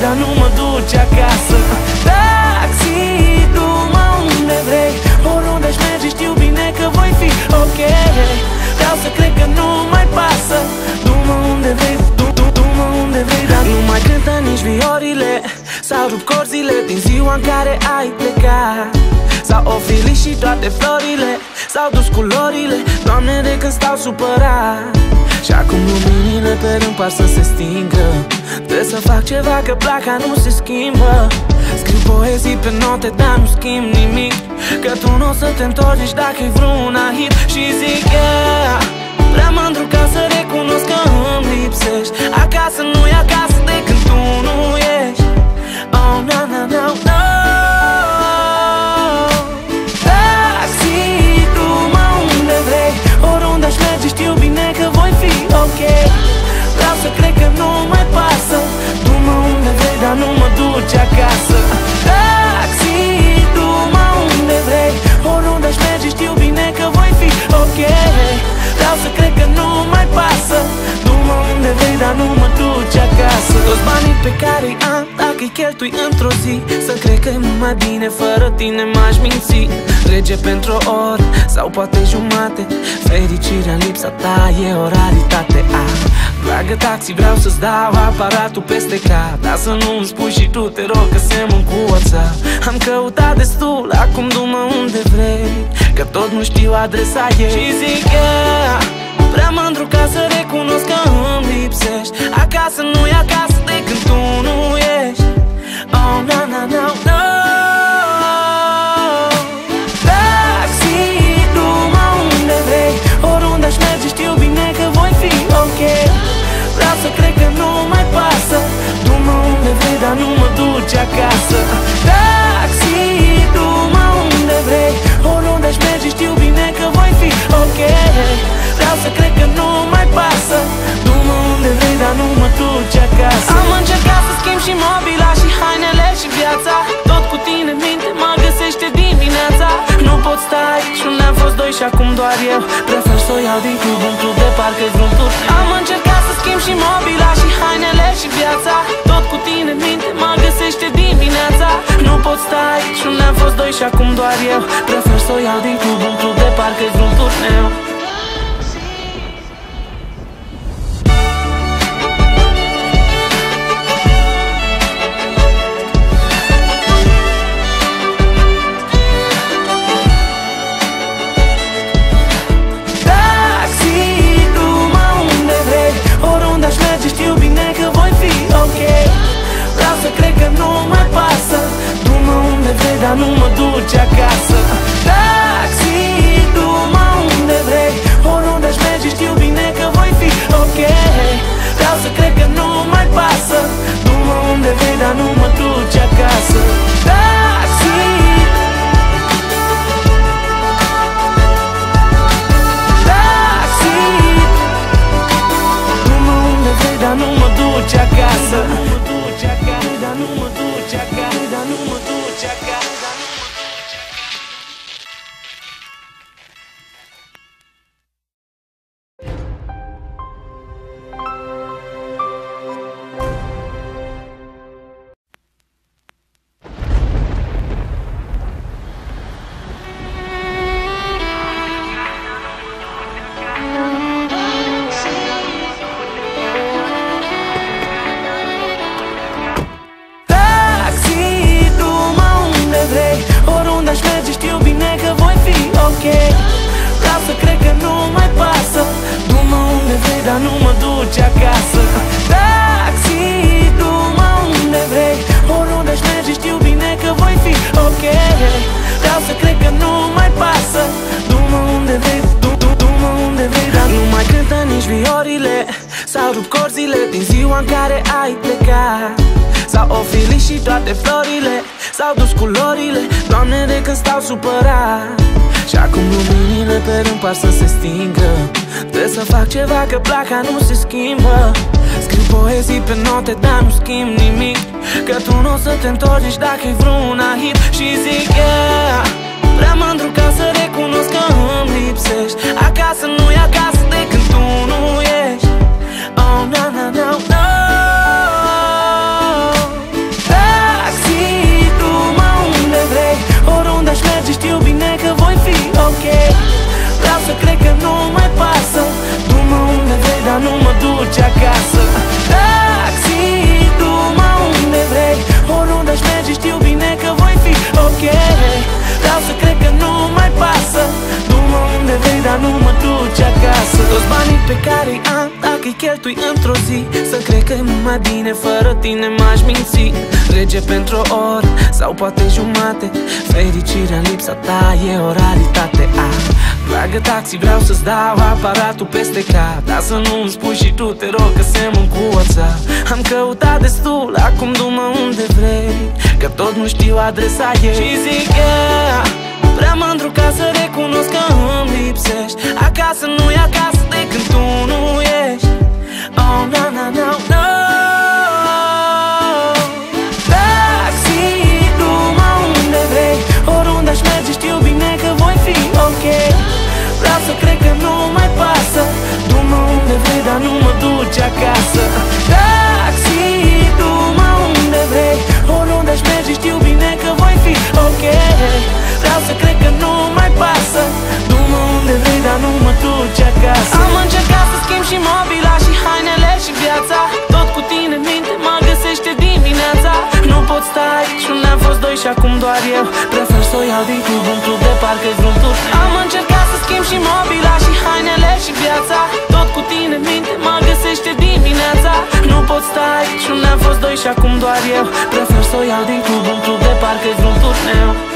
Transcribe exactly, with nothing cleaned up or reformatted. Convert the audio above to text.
dar nu mă duce acasă. Taxi, du-mă unde vrei, oriunde aș merge știu bine că voi fi ok. Vreau să cred că nu mai pasă. Du-mă unde vrei, du-mă unde vrei, dar nu mai cântă nici viorile sau rup corzile din ziua în care ai plecat. S-au ofilit și toate florile, s-au dus culorile, Doamne, de când stau supărat. Și acum luminile pe rând par să se stingă. Trebuie să fac ceva că placa nu se schimbă. Scriu poezii pe note, dar nu schimb nimic, că tu nu o să te întorci nici dacă-i vreuna hit. Și zic yeah, prea mândru ca să recunosc că îmi lipsești. Acasă nu-i acasă de când tu nu ești. Oh, na, na, na, na. Taxi, du-mă unde vrei, oriunde aș merge știu bine că voi fi ok. Vreau să cred că nu mai pasă. Du-mă unde vrei, dar nu mă duce acasă. Taxi, du-mă unde vrei, oriunde aș merge știu bine că voi fi ok. Vreau să cred că nu mai pasă. Du-mă unde vrei, dar nu mă duce acasă. Toți banii pe care-i am, dacă-i cheltui într-o zi, să cred că e mult mai bine fără tine, m-aș minți. Rege pentru o oră sau poate jumate, fericirea în lipsa ta e o raritate. ah. Dragă taxi, vreau să-ți dau aparatul peste cap, dar să nu-mi spui și tu, te rog, că semăn cu WhatsApp. Am căutat destul, acum du-mă unde vrei, că tot nu știu adresa ei. Și zic yeah, prea mândru ca să recunosc că îmi lipsești. Acasă nu-i acasă de când tu nu ești. Oh, na, na, na, na. Taxi, du-mă unde vrei, oriunde aș merge știu bine că voi fi ok. Vreau să cred că nu mai pasă. Du-mă unde vrei, dar nu mă duce acasă. Taxi, du-mă unde vrei, oriunde aș merge știu bine că voi fi ok. Vreau să cred că nu mai pasă. Du-mă unde vrei, dar nu mă duce acasă. Am încercat să schimb și mobila și hainele și viața, tot cu tine minte mă găsește dimineața. Nu pot sta aici, unde am fost doi și acum doar eu. Prefer să o iau din club în club, de parcă-i vreun tur. Am încercat să schimb și mobila și hainele și viața, tot cu tine minte mă găsește dimineața. Nu pot sta aici, unde am fost doi și acum doar eu. Prefer să o iau din club în club, de parcă-i vreun turneu. Știu bine că voi fi ok. Vreau să cred că nu mai pasă. Du-mă unde vrei, dar nu mă duce acasă. Taxi, du-mă unde vrei, oriunde aș merge știu bine că voi fi ok. Vreau să cred că nu mai pasă. Du-mă unde vrei, dar nu mă duce acasă. Taxi, dar nu mă duce acasă. Dar nu mă duce acasă. Dar nu mă duce acasă. Dar nu mă duce acasă. Vreau să cred că nu mai pasă. Du-mă unde vrei, dar nu mă duce acasă. Taxi, du-mă unde vrei, oriunde aș merge știu bine că voi fi ok. Vreau să cred că nu mai pasă. Du-mă unde vrei, du-mă unde vrei, dar nu mai cântă nici viorile sau rup corzile din ziua în care ai plecat. S-au ofilit și toate florile, s-au dus culorile, Doamne, de când stau supărat. Și acum luminile pe rând par să se stingă. Trebuie să fac ceva că placa nu se schimbă. Scriu poezii pe note, dar nu schimb nimic, că tu nu o să te întorci nici dacă-i vreuna hit. Și zic yeah, prea mândru ca să recunosc că îmi lipsești. Acasă nu-i acasă de când tu nu ești. Oh, na, na, na, na. vrei, dar nu mă duci acasă. Toți banii pe care-i am, dacă-i cheltui într-o zi, să cred că e mult mai bine, fără tine m-aș minți. Rege pentru o oră sau poate jumate, fericirea în lipsa ta e o realitate. ah. Dragă taxi, vreau să-ți dau aparatul peste cap, dar să nu-mi spui și tu, te rog, că semăn cu WhatsApp. Am căutat destul, acum du-mă unde vrei, că tot nu știu adresa ei. Și zic că prea mândru ca să recunosc că îmi lipsești. Acasă nu-i acasă de când tu nu ești. Oh, no, no, no, no. Taxi, du-mă unde vrei, oriunde aș merge știu bine că voi fi ok. Vreau să cred că nu mai pasă, du-mă unde vrei, dar nu mă duci acasă. Taxi, du-mă unde vrei, oriunde aș merge știu bine că voi fi ok. Vreau să cred că nu mai pasă, du-mă unde vrei, dar nu mă duci acasă. Am încercat să schimb și mobila și hainele și viața, tot cu tine în minte mă găsește dimineața. Nu pot sta aici, nu ne-am fost doi și acum doar eu, prefer să o iau din club, un club de parcă-i vreun tur. Am încercat să schimb și mobila și hainele și viața, tot cu tine în minte mă găsește dimineața. Nu pot sta aici, nu ne-am fost doi și acum doar eu, prefer să o iau din club, un club de parcă-i vreun turneu.